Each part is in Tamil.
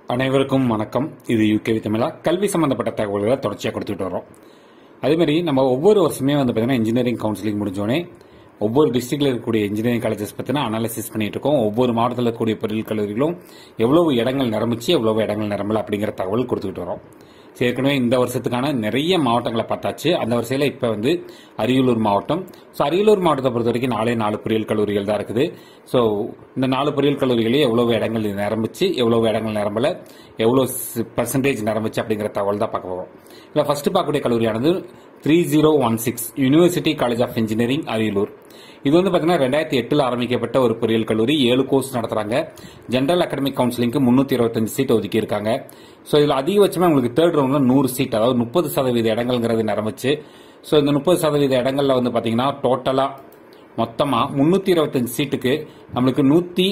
அனைவருக்கும் வணக்கம். இது யூகேவி தமிழா. கல்வி சம்பந்தப்பட்ட தகவல்களை தொடர்ச்சியாக கொடுத்துட்டு வரோம். அதேமாதிரி நம்ம ஒவ்வொரு வருஷமே பார்த்தீங்கன்னா இன்ஜினியரிங் கவுன்சிலிங் முடிஞ்சோடனே ஒவ்வொரு டிஸ்ட்ரிக்ட்ல இருக்கக்கூடிய இன்ஜினியரிங் காலேஜஸ் பற்றினா அனாலிசிஸ் பண்ணிட்டு இருக்கோம். ஒவ்வொரு மாவட்டத்தில் இருக்கக்கூடிய பொறியியல் கல்லூரிகளும் எவ்வளவு இடங்கள் நிரம்பிச்சு எவ்வளவு இடங்கள் நிரம்பல அப்படிங்கிற தகவல் கொடுத்துக்கிட்டு வரோம். ஏற்கனவே இந்த வருஷத்துக்கான நிறைய மாவட்டங்களை பார்த்தாச்சு. அந்த வரிசையில் இப்போ அரியலூர் மாவட்டம். ஸோ அரியலூர் மாவட்டத்தை பொறுத்த வரைக்கும் 4 பொறியியல் கல்லூரிகள் தான் இருக்குது. ஸோ இந்த 4 பொறியியல் கல்லூரிகளே எவ்வளவு இடங்கள் நிரம்பிச்சு எவ்வளவு இடங்கள் நிரம்பல, எவ்வளவு % நிரம்பிச்சு அப்படிங்கிற தகவல் தான் பார்க்க போகிறோம். இல்லை ஃபர்ஸ்ட் பார்க்கக்கூடிய கல்லூரியானது 3016 university college of engineering Ariyalur. இது பார்த்தீங்கன்னா 2008 ஆரம்பிக்கப்பட்ட ஒரு பொறியியல் கல்லூரி. 7 கோர்ஸ் நடத்துறாங்க. ஜெனரல் அகாடமிக் கவுன்சிலிங்க்கு 325 சீட் ஒதுக்கி இருக்காங்க. ஸோ இதில் அதிகபட்சமா உங்களுக்கு தேர்ட் ரவுண்ட்ல 100 சீட், அதாவது 30% இடங்கள்ங்கிறது நிரம்பிச்சு. ஸோ இந்த 30% இடங்கள்ல பார்த்தீங்கன்னா டோட்டலா மொத்தமா 325 சீட்டுக்கு நம்மளுக்கு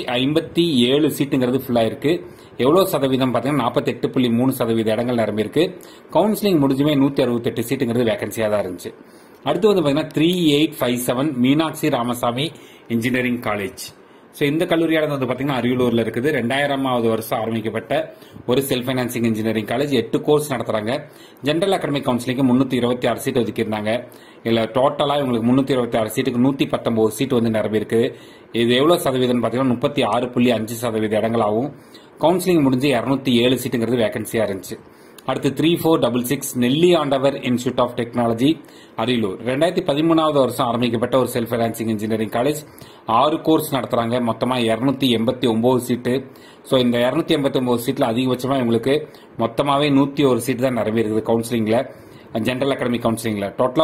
157 சீட்டுங்கிறது ஃபுல்லா இருக்கு. எவ்வளவு சதவீதம் பார்த்தீங்கன்னா 48.3% இடங்கள் நிரம்பி இருக்கு. கவுன்சிலிங் முடிஞ்சுமே 168 சீட்டுங்கிறது வேகன்சியா தான் இருந்துச்சு. அடுத்து பார்த்தீங்கன்னா 3857 Meenakshi Ramasamy engineering college. So இந்த கல்லூரியானது பார்த்தீங்கன்னா அரியலூர்ல இருக்குது. 2000வது வருஷம் ஆரம்பிக்கப்பட்ட ஒரு self financing engineering college. 8 course நடத்துறாங்க. ஜெனரல் அகாடமிக் கவுன்சிலிங்க்கு 326 சீட் ஒதுக்கியிருந்தாங்க. இல்ல டோட்டலா இவங்களுக்கு 326 சீட்டுக்கு 119 சீட் நிரம்பி இருக்கு. இது எவ்வளவு சதவீதம் பார்த்தீங்கன்னா 36.5% இடங்களாகவும் கவுன்சிலிங் முடிஞ்சு 207 சீட்டுங்கிறது வேகன்சியா இருந்துச்சு. அடுத்து 3466 Nelli Andavar institute of technology Ariyalur. 2013வது வருஷம் ஆரம்பிக்கப்பட்ட ஒரு self financing engineering college. 6 course நடத்துறாங்க. மொத்தமா 289 சீட்டு. ஸோ இந்த 289 சீட்ல அதிகபட்சமா இவங்களுக்கு மொத்தமாவே 101 சீட் தான் நிரம்பி இருக்குது கவுன்சிலிங்ல. ஜெனரல் அகாடமிக் கவுன்சிலிங்ல டோட்டலா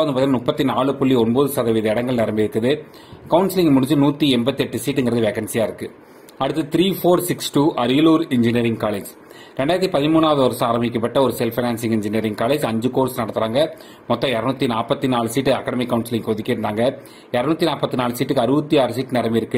34.9% இடங்கள் நிரம்பி இருக்குது. கவுன்சிலிங் முடிஞ்சு 188 சீட்டுங்கிறது வேகன்சியா இருக்கு. அடுத்து 3462 அரியலூர் இன்ஜினியரிங் காலேஜ். 2013வது வருஷம் ஆரம்பிக்கப்பட்ட ஒரு self financing engineering college. 5 course நடத்துறாங்க. மொத்தம் 244 சீட்டு அகாடமிக் கவுன்சிலிங் ஒதுக்கி இருந்தாங்க. 244 சீட்டுக்கு 66 சீட் நிரம்பி இருக்கு.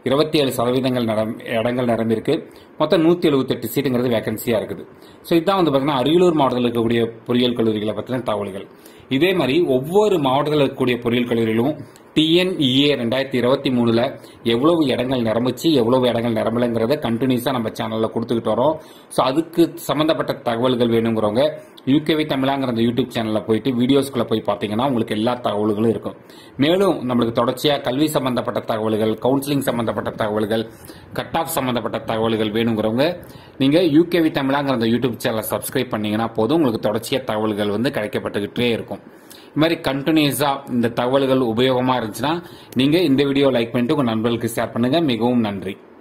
27% இடங்கள் நிரம்பி இருக்கு. மொத்தம் 178 சீட்டுங்கிறது வேகன்சியா இருக்குது. ஸோ இதுதான் பார்த்தீங்கன்னா அரியலூர் மாவட்டத்தில் இருக்கக்கூடிய பொறியியல் கல்லூரிகளை பற்றின தகவல்கள். இதே மாதிரி ஒவ்வொரு மாவட்டத்தில் இருக்கக்கூடிய பொறியியல் கல்லூரிகளும் TNEA 2023ல எவ்வளவு இடங்கள் நிரம்பிச்சு எவ்வளவு இடங்கள் நிரம்பலங்கிறத கண்டினியூஸா நம்ம சேனல்ல கொடுத்துக்கிட்டு வரோம். ஸோ அதுக்கு சம்பந்தப்பட்ட தகவல்கள் வேணுங்கிறவங்க யூகேவி தமிழாங்கிற அந்த யூடியூப் சேனல்ல போயிட்டு வீடியோஸ்குள்ள போய் பார்த்தீங்கன்னா உங்களுக்கு எல்லா தகவல்களும் இருக்கும். மேலும் நம்மளுக்கு தொடர்ச்சியா கல்வி சம்பந்தப்பட்ட தகவல்கள், கவுன்சிலிங் சம்பந்தப்பட்ட தகவல்கள், கட் ஆஃப் சம்பந்தப்பட்ட தகவல்கள் வேணுங்கிறவங்க நீங்க யூகேவி தமிழாங்கிற அந்த யூடியூப் சேனலை சப்ஸ்கிரைப் பண்ணீங்கன்னா போதும், உங்களுக்கு தொடர்ச்சியா தகவல்கள் கிடைக்கப்பட்டுக்கிட்டே இருக்கும். இது மாதிரி கண்டினியூஸா இந்த தகவல்கள் உபயோகமா இருந்துச்சுன்னா நீங்க இந்த வீடியோ லைக் பண்ணிட்டு உங்க நண்பர்களுக்கு ஷேர் பண்ணுங்க. மிகவும் நன்றி.